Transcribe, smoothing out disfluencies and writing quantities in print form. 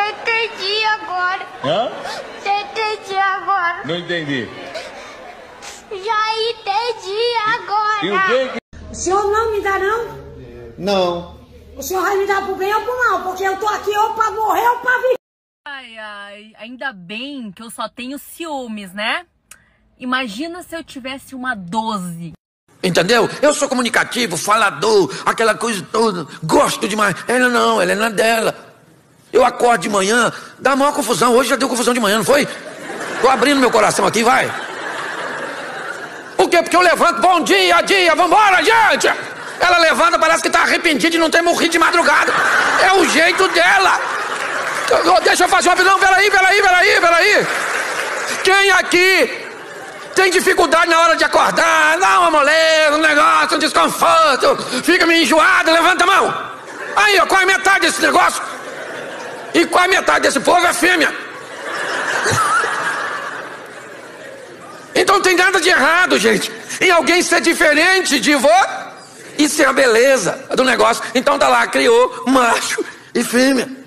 entendi agora. Hã? Entendi agora. Não entendi. Já entendi agora. E o que? O senhor não me dá, não? Não. O senhor vai me dar pro bem ou pro mal? Porque eu tô aqui ou pra morrer ou pra viver. Ai, ai, ainda bem que eu só tenho ciúmes, né? Imagina se eu tivesse uma 12. Entendeu? Eu sou comunicativo, falador, aquela coisa toda. Gosto demais. Ela não, ela é na dela. Eu acordo de manhã, dá maior confusão. Hoje já deu confusão de manhã, não foi? Tô abrindo meu coração aqui, vai. Por quê? Porque eu levanto, bom dia, vambora, gente! Ela levanta, parece que tá arrependida de não ter morrido de madrugada. É o jeito dela. Deixa eu fazer uma opinião, peraí. Quem aqui tem dificuldade na hora de acordar? Dá uma moleza, um negócio, um desconforto, fica meio enjoado, levanta a mão. Aí, ó, qual é a metade desse negócio? E qual é a metade desse povo é fêmea. Então não tem nada de errado, gente, em alguém ser diferente de você. Isso é a beleza do negócio. Então tá lá, criou macho e fêmea.